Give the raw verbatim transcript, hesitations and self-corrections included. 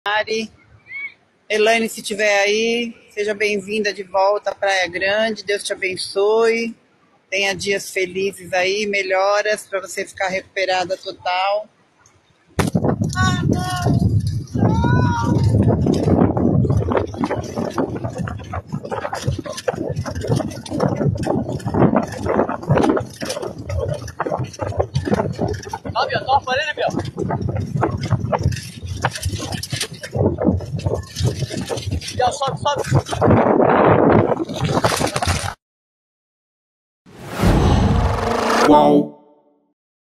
Mari. Elaine, se estiver aí, seja bem-vinda de volta à Praia Grande. Deus te abençoe. Tenha dias felizes aí, melhoras para você ficar recuperada total. Sobe, ó, tô aparelho, meu. Já sobe, sobe. Qual?